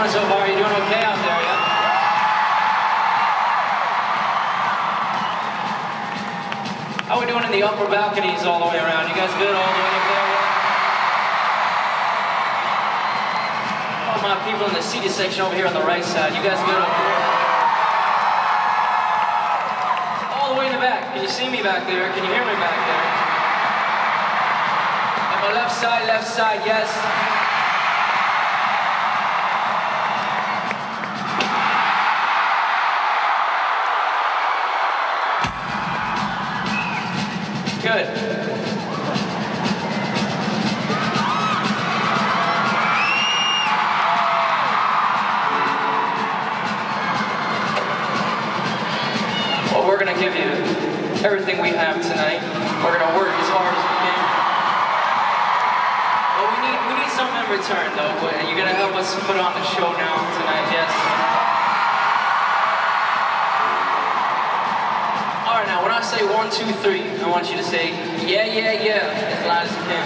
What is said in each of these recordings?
going so far? You doing okay out there, yeah? How are we doing in the upper balconies all the way around? You guys good all the way up there? All my people in the seated section over here on the right side, you guys good over here? All the way in the back. Can you see me back there? Can you hear me back there? And my left side, yes. Good. Well, we're going to give you everything we have tonight. We're going to work as hard as we can. Well, we need something in return, though. You're going to help us put on the show now tonight, yes? Alright, now when I say 1, 2, 3, I want you to say, yeah, yeah, yeah, as loud as you can.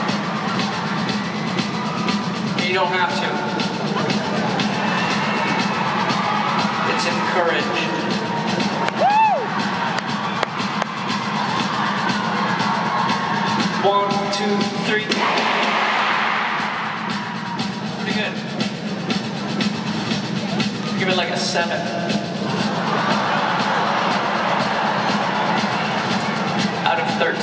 You don't have to. It's encouraged. Woo! 1, 2, 3. Pretty good. Give it like a 7. Out of 13.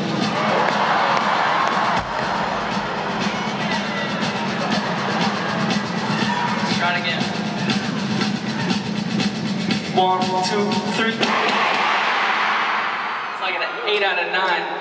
Let's try it again. 1, 2, 3. It's like an 8 out of 9.